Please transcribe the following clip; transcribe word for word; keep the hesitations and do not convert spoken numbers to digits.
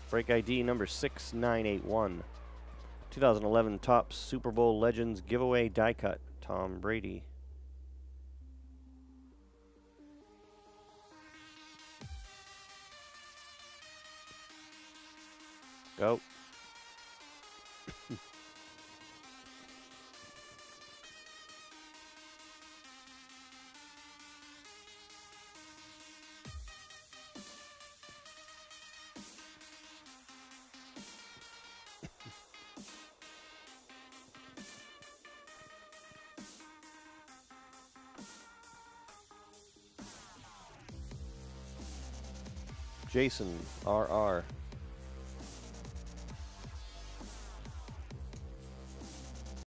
Break I D number six nine eight one. two thousand eleven Topps Super Bowl Legends Giveaway Die Cut, Tom Brady. Go. Jason, R R.